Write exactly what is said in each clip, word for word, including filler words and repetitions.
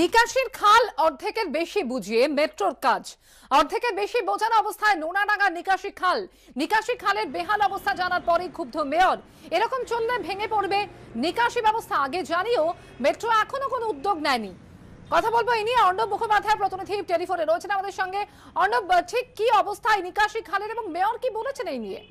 নিকাশির খাল অর্ধেকের বেশি বুঝিয়ে মেট্রোর কাজ। অর্ধেকের বেশি বোঝানো অবস্থায় নোনাডাঙ্গা নিকাশি খাল নিকাশি খালের বেহাল অবস্থা জানার পরেই ক্ষুব্ধ মেয়র। এরকম চললে ভেঙে পড়বে নিকাশি ব্যবস্থা আগে জানিয়েও মেট্রো এখনো কোনো উদ্যোগ নেয়নি। কথা বলবো এই নিয়ে অর্ণব মুখোপাধ্যায় প্রতিনিধি টেলিফোনে রয়েছেন আমাদের সঙ্গে। অর্ণব, ঠিক কি অবস্থায় নিকাশি খালের এবং মেয়র কি বলেছেন এই নিয়ে?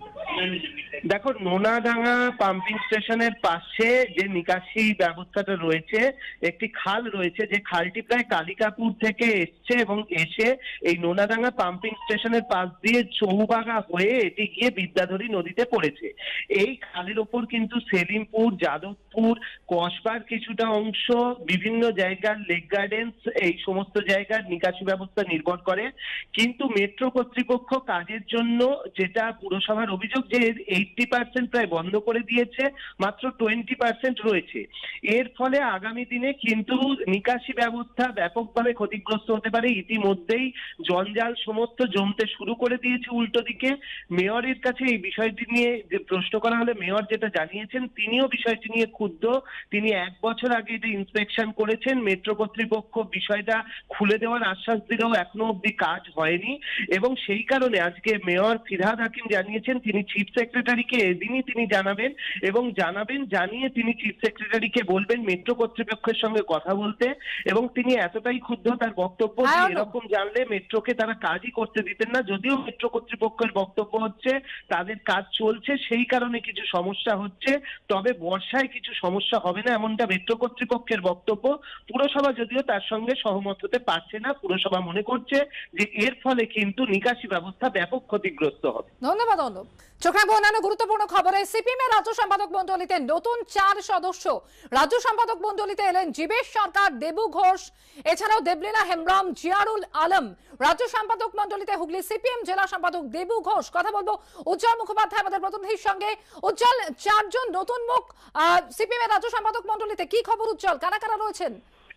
দেখো, নোনাডাঙ্গা পাম্পিং স্টেশনের পাশে যে নিকাশি ব্যবস্থাটা রয়েছে, একটি খাল রয়েছে, যে খালটি প্রায় কালিকাপুর থেকে এসছে এবং এসে এই নোনাডাঙ্গা পাম্পিং স্টেশনের পাশ দিয়ে চৌবাগা হয়ে এটি গিয়ে বিদ্যাধরী নদীতে পড়েছে। এই খালের ওপর কিন্তু সেলিমপুর, যাদবপুর, কসবার কিছুটা অংশ, বিভিন্ন জায়গার লেক গার্ডেন্স, এই সমস্ত জায়গার নিকাশি ব্যবস্থা নির্ভর করে। কিন্তু মেট্রো কর্তৃপক্ষ কাজের জন্য, যেটা পুরসভার অভিযোগ, যে এইটি পার্সেন্ট প্রায় বন্ধ করে দিয়েছে, মাত্র টোয়েন্টি পার্সেন্ট রয়েছে। এর ফলে আগামী দিনে কিন্তু নিকাশি ব্যবস্থা ব্যাপকভাবে ক্ষতিগ্রস্ত হতে পারে। ইতিমধ্যেই জঞ্জাল সমস্ত জমতে শুরু করে দিয়েছে উল্টো দিকে। মেয়রের কাছে এই বিষয়টি নিয়ে যে প্রশ্ন করা হলে মেয়র যেটা জানিয়েছেন, তিনিও বিষয়টি নিয়ে ক্ষুব্ধ। তিনি এক বছর আগে এটা ইন্সপেকশন করেছেন, মেট্রো কর্তৃপক্ষ বিষয়টা খুলে দেওয়ার আশ্বাস দিলেও এখনো অব্দি কাজ হয়নি। এবং সেই কারণে আজকে মেয়র ফিরহাদ হাকিম জানিয়েছেন তিনি চিফ সেক্রেটারিকে এদিনই তিনি জানাবেন এবং জানাবেন জানিয়ে তিনি চিফ সেক্রেটারিকে বলবেন মেট্রো কর্তৃপক্ষের সঙ্গে কথা বলতে। এবং তিনি এতটাই ক্ষুব্ধ, তার বক্তব্য যে এরকম জানলে মেট্রোকে তারা কাজই করতে দিতেন না। যদিও মেট্রো কর্তৃপক্ষের বক্তব্য হচ্ছে তাদের কাজ চলছে, সেই কারণে কিছু সমস্যা হচ্ছে, তবে বর্ষায় কিছু সমস্যা হবে না, এমনটা মেট্রো কর্তৃপক্ষের বক্তব্য। পুরসভা যদিও তার সঙ্গে সহমত হতে পারছে না। পুরসভা মনে করছে যে এর ফলে কিন্তু নিকাশি ব্যবস্থা ব্যাপক ক্ষতিগ্রস্ত হবে। ধন্যবাদ অর্ণব। চোখ রাখবো অন্যান্য গুরুত্বপূর্ণ খবরে। সিপিএম এর রাজ্য সম্পাদক মণ্ডলীতে নতুন চার সদস্য। রাজ্য সম্পাদক মণ্ডলীতে এলেন জীবেশ সরকার, দেবু ঘোষ, এছাড়াও দেবলীনা হেমব্রম, জিয়ারুল আলম। রাজ্য সম্পাদক মণ্ডলীতে হুগলি সিপিএম জেলা সম্পাদক দেবু ঘোষ। কথা বলবো উজ্জ্বল মুখোপাধ্যায় আমাদের প্রতিনিধির সঙ্গে। উজ্জ্বল, চারজন নতুন মুখ সিপিএম এর রাজ্য সম্পাদক মণ্ডলীতে, কি খবর উজ্জ্বল? কারা কারা রয়েছেন?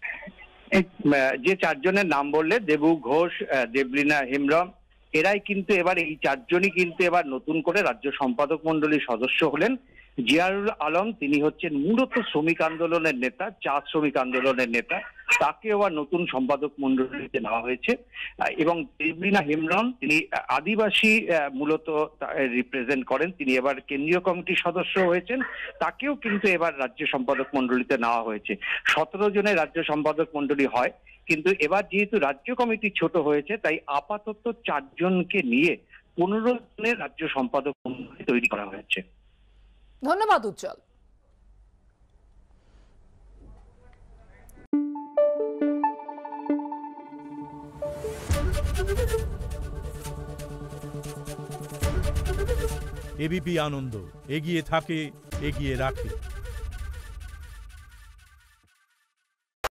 যে চারজনের নাম বললে, দেবু ঘোষ, দেবলীনা হেমব্রম, এরাই কিন্তু এবার এই চারজনই কিন্তু এবার নতুন করে রাজ্য সম্পাদক মণ্ডলীর সদস্য হলেন। জিয়ারুল আলম, তিনি হচ্ছেন মূলত শ্রমিক আন্দোলনের নেতা, চা শ্রমিক আন্দোলনের নেতা, তাকে এবার নতুন সম্পাদক মণ্ডলীতে নেওয়া হয়েছে। এবং দেবলীনা হেমব্রম, তিনি আদিবাসী মূলত রিপ্রেজেন্ট করেন, তিনি এবার কেন্দ্রীয় কমিটির সদস্য হয়েছেন, তাকেও কিন্তু এবার রাজ্য সম্পাদক মণ্ডলীতে নেওয়া হয়েছে। সতেরো জনের রাজ্য সম্পাদক মণ্ডলী হয়, কিন্তু এবার যেহেতু রাজ্য কমিটি ছোট হয়েছে, তাই আপাতত চারজনকে নিয়ে পনেরো জনের রাজ্য সম্পাদক মণ্ডলী তৈরি করা হয়েছে। ধন্যবাদ উজ্জ্বল। এবিপি আনন্দ এগিয়ে থাকে, এগিয়ে রাখে।